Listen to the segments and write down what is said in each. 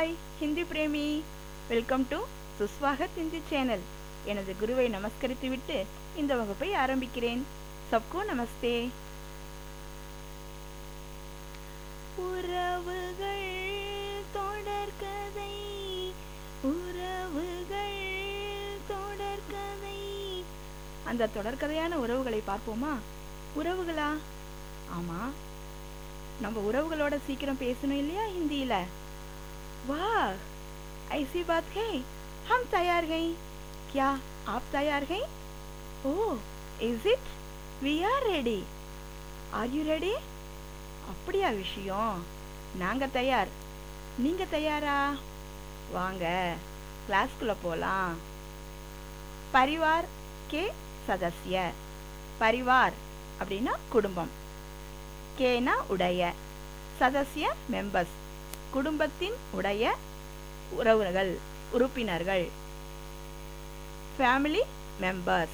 हाय हिंदी प्रेमी welcome to सुस्वागत Hindi channel எனது குருவை நமஸ்கரித்துவிட்டு இந்த வகுப்பை ஆரம்பிக்கிறேன். सबको नमस्ते. உறவுகள் தொடர்கதை உறவுகள் தொடர்கதை. அந்த தொடர்கதையான உறவுகளை பார்ப்போமா? உறவுகளா? ஆமா, நம்ம உறவுகளோட சீக்கிரம் பேசணும் இல்லையா हिंदीல? वाह, ऐसी बात है. हम तैयार हैं. क्या आप तैयार हैं? ओह, is it? We are ready. Are you ready? அப்படியா விஷயம்? நாங்க தயார். நீங்க தயாரா? வாங்க கிளாஸ்க்குள்ள போலாம். परिवार के सदस्य. परिवार அப்படின்னா குடும்பம். கேனா உடைய, சதஸ்ய மெம்பர்ஸ் குடும்பத்தின் உடைய உறவுகள் உறுப்பினர்கள். Family members.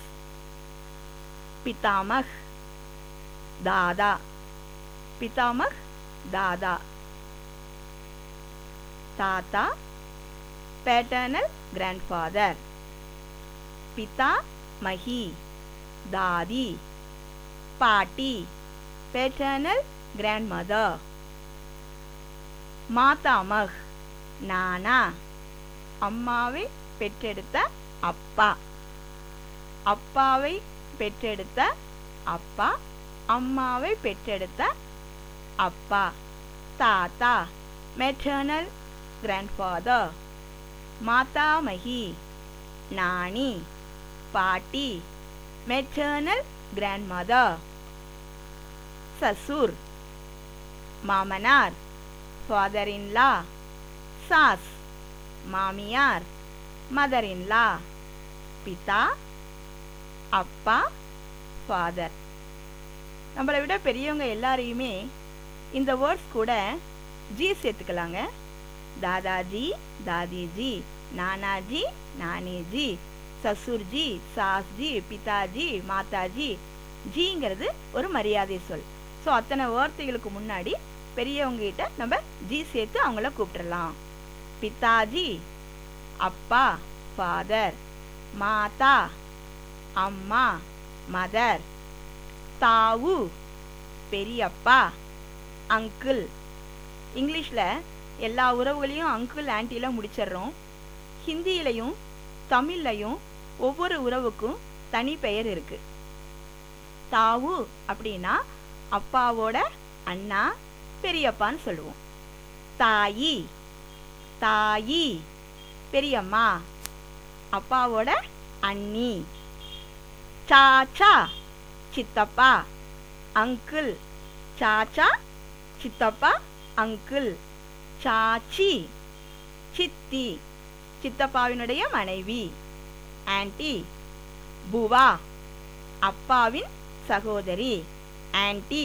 पितामह दादा. पितामह दादा. ताता पैटर्नल ग्रैंडफादर. पितामही दादी. पाटी पैटर्नल ग्रैंडमदर. मातामह नाना अम्मावे பெற்றெடுத்த அப்பா. அப்பாவை பெற்றெடுத்த அப்பா, அம்மாவை பெற்றெடுத்த அப்பா. தாத்தா மெட்டர்னல் கிராண்ட்ஃபாதர். மாதாமகி நானி. பாட்டி மெட்டர்னல் கிராண்ட்மதர். ससुर मामनार. Father in law. सास मामियार. Mother in law. पिता அப்பா ஃபாதர். நம்மளை விட பெரியவங்க எல்லாரையுமே இந்த வேர்ட்ஸ் கூட ஜி சேர்த்துக்கலாங்க. தாதாஜி தாதிஜி, நானாஜி நானிஜி, சசுர்ஜி சாஸ்ஜி, பிதாஜி மாதாஜி. ஜிங்கிறது ஒரு மரியாதை சொல். ஸோ அத்தனை வார்த்தைகளுக்கு முன்னாடி பெரியவங்க கிட்ட நம்ம ஜி சேர்த்து அவங்கள கூப்பிட்டுடலாம். பிதாஜி அப்பா ஃபாதர். மாதா அம்மா மதர். தாவு பெரியப்பா அங்கிள். இங்கிலீஷில் எல்லா உறவுகளையும் அங்கிள் ஆன்ட்டியில் முடிச்சிடுறோம். ஹிந்தியிலையும் தமிழ்லையும் ஒவ்வொரு உறவுக்கும் தனி பெயர் இருக்கு. தாவு அப்படின்னா அப்பாவோட அண்ணா பெரியப்பான்னு சொல்லுவோம். தாயி தாயி பெரியம்மா, அப்பாவோட அண்ணி. சாச்சா சித்தப்பா அங்கிள். சாச்சா சித்தப்பா அங்கிள். சாச்சி சித்தி சித்தப்பாவினுடைய மனைவி. ஆன்ட்டி புவா அப்பாவின் சகோதரி ஆன்ட்டி.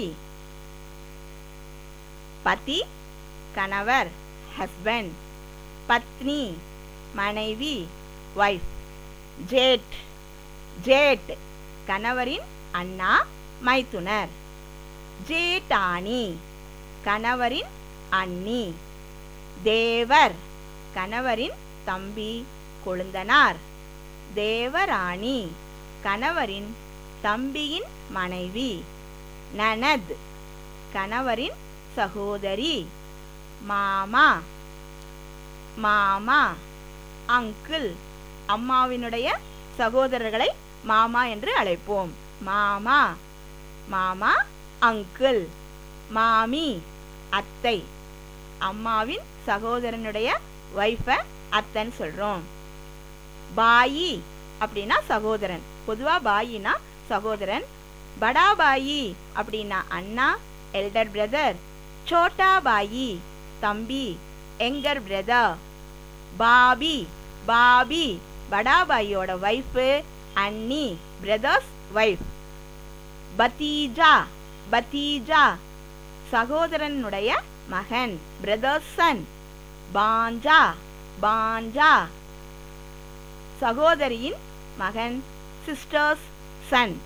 பதி கணவர் ஹஸ்பண்ட். பத்னி மனைவி வைஃப். ஜேட் ஜேட் கணவரின் அண்ணா மைத்துனர். ஜேட்டானி கணவரின் அண்ணி. தேவர் கணவரின் தம்பி கொழுந்தனார். தேவராணி கணவரின் தம்பியின் மனைவி. நனத் கணவரின் சகோதரி. மாமா மாமா அங்கிள் அம்மாவினுடைய சகோதரர்களை மாமா என்று அழைப்போம். மாமா மாமா அங்கிள். மாமி அத்தை அம்மாவின் சகோதரனுடைய வைஃபை அத்தைன்னு சொல்றோம். பாயி அப்படின்னா சகோதரன். பொதுவா பாயினா சகோதரன். படா பாயி அப்படின்னா அண்ணா எல்டர் பிரதர். சோட்டா பாயி தம்பி எங்கர் பிரதர். பாபி பாபி படா பாயியோட வைஃபு அண்ணி பிரதர்ஸ் வைஃப். பத்தீஜா பத்தீஜா சகோதரனுடைய மகன் பிரதர்ஸ் சன். பாஞ்சா பாஞ்சா சகோதரியின் மகன் சிஸ்டர்ஸ் சன்.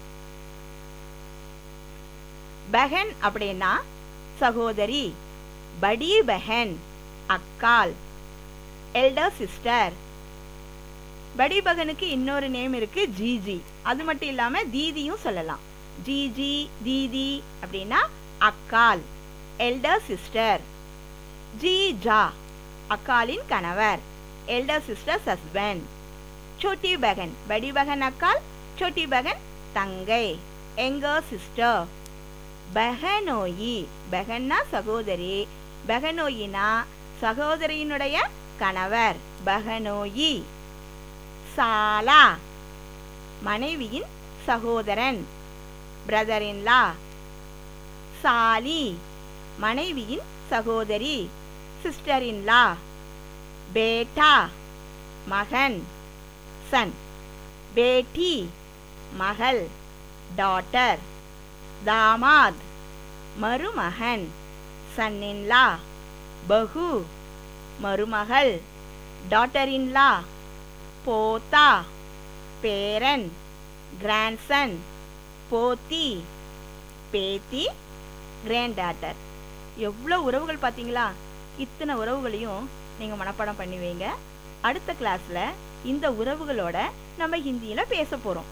பஹன் அப்படின்னா சகோதரி. படி பஹன் அக்கால். Elder sister. படி பகனுக்கு இன்னொரு நேம் இருக்கு ஜிஜி. அது மட்டும் இல்லாம தீதியும் சொல்லலாம். ஜிஜி தீதி அப்படின்னா அக்கால், எல்டர் சிஸ்டர். ஜீஜா அக்காலின் கணவர், எல்டர் சிஸ்டர்ஸ் ஹஸ்பண்ட். छोटी बहन बड़ी बहन अक्काल, छोटी बहन तंगै, younger sister. बहनोई बहन्ना सहोदरी, बहनोईना सहोदरिயினுடைய கணவர், बहनोई. साला மனைவியின் சகோதரன், brother in law. साली மனைவியின் சகோதரி, sister in law. बेटा மகன், son. बेटी மகள், daughter. दामाद மருமகன், son in law. बहू மருமகள், daughter in law. पोता பேரன், grandson. पोती பேத்தி, granddaughter. எவ்வளோ உறவுகள் பார்த்தீங்களா? இத்தனை உறவுகளையும் நீங்கள் மனப்பாடம் பண்ணி வைங்க. அடுத்த கிளாஸில் இந்த உறவுகளோட நம்ம ஹிந்தியில் பேச போகிறோம்.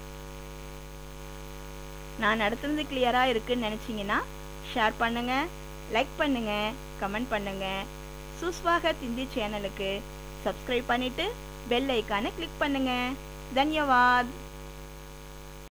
நான் நடத்துனது கிளியராக இருக்குன்னு நினச்சிங்கன்னா ஷேர் பண்ணுங்கள், லைக் பண்ணுங்கள், கமெண்ட் பண்ணுங்கள். சுஸ்வாகத் ஹிந்தி சேனலுக்கு சப்ஸ்கிரைப் பண்ணிவிட்டு பெல் ஐக்கானை கிளிக் பண்ணுங்கள். தன்யவாத்.